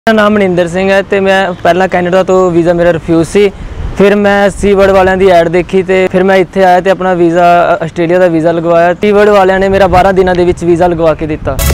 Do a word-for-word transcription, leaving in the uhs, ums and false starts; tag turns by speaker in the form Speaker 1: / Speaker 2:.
Speaker 1: मेरा नाम मनिंदर सिंह है तो मैं पहला कैनेडा तो वीज़ा मेरा रिफ्यूज़ सी। फिर मैं सी वर्ड वालों की ऐड देखी तो फिर मैं इत्थे आया तो अपना वीज़ा आस्ट्रेलिया का वीज़ा लगवाया। सी वर्ड वालों ने मेरा बारह दिनों के वीज़ा लगवा के दिता।